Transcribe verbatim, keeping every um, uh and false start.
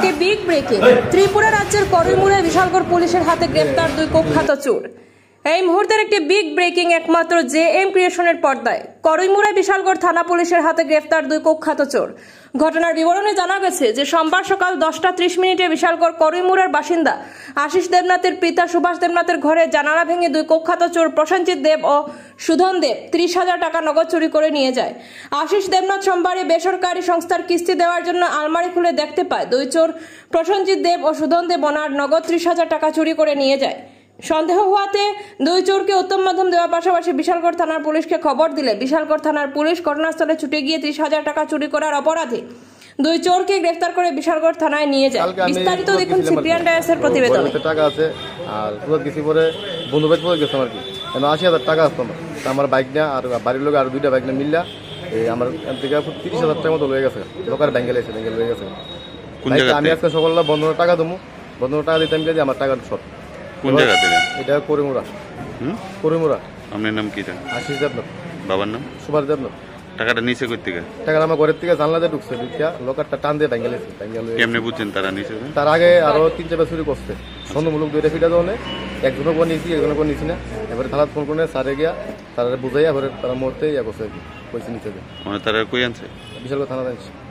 একটি big breaking. Tripura রাজ্যের করইমুড়ায় বিশালগড় পুলিশের হাতে গ্রেফতার দুই কুখ্যাত চোর। এই মুহূর্তের একটি বিগ ব্রেকিং একমাত্র জে এম ক্রিয়েশনের পর্দায়। করইমুড়ায় বিশালগড় থানা পুলিশের হাতে গ্রেফতার দুই কুখ্যাত চোর। ঘটনার বিবরণে জানা গেছে যে সোমবার সকাল দশটা ত্রিশ মিনিটে বিশালগড় করইমুড়ার বাসিন্দা আশিস দেবনাথের পিতা সুভাষ দেবনাথের ঘরে জানালা ভেঙে দুই কুখ্যাত চোর প্রসেনজিৎ দেব ও সুধন দেব ত্রিশ হাজার টাকা নগদ চুরি করে নিয়ে যায়। আশিস দেবনাথ সোমবারে বেসরকারি সংস্থার কিস্তি দেওয়ার জন্য আলমারি খুলে দেখতে পায় দুই চোর প্রসেনজিৎ দেব ও সুধন দেব ওনার নগদ ত্রিশ হাজার টাকা চুরি করে নিয়ে যায়। সন্দেহ হওয়াতে দুই চোরকে উত্তম মাধ্যম দেওয়ার পাশাপাশি বিশালগড় থানার পুলিশকে খবর দিলে বিশালগড় থানার পুলিশ ঘটনাস্থলে ছুটে গিয়ে ত্রিশ হাজার টাকা চুরি করার অপরাধে দুই চোরকে গ্রেফতার করে বিশালগড় থানায় নিয়ে যায়। বিস্তারিত দেখুন সিপ্রিয়ান ডায়াসের প্রতিবেদনে। টাকা আছে আর পুরো কিছু পরে বন্ধু বাইক পরে গেছে আর কি কেন আশি হাজার টাকা আসতো আমার বাইক না আর বাড়ির লোক আর দুইটা বাইক না মিললা এই আমার থেকে তিরিশ হাজার টাকা মতো লয়ে গেছে লোকের ব্যাঙ্গে লেগেছে ব্যাঙ্গে লয়ে গেছে। আমি আজকে সকালবেলা বন্ধনের টাকা দেবো বন্ধনের টাকা দিতাম গেছি আমার টাকার শর্ট। কোন জায়গা থেকে? এটা করিমুড়া। হুম করিমুড়া। আপনার নাম কি? আশিস দেবনাথ। বাবার নাম? সুভাষ দেবনাথ। টাকাটা নিচে কই থেকে? টাকাটা আমার ঘরের থেকে জানলাতে ঢুকছে ঢুকিয়া লোকারটা টান দিয়ে ব্যাঙ্গে লেগেছে ব্যাঙ্গে লয়ে। কেমনে বুঝছেন তারা নিচে? তার আগে আরো তিন চারটা চুরি করছে সন্ধ্যমূলক দুইটা ফিটা দেওয়া একজনের পর নিয়েছি একজনের পর নিয়েছি না এবারে থানাত ফোন করে সারে গিয়া তারা বুঝাইয়া ঘরে তারা মুহূর্তে ইয়া করছে পয়সা নিতে। মানে তারা কই আনছে? বিশালগড় থানা আনছে।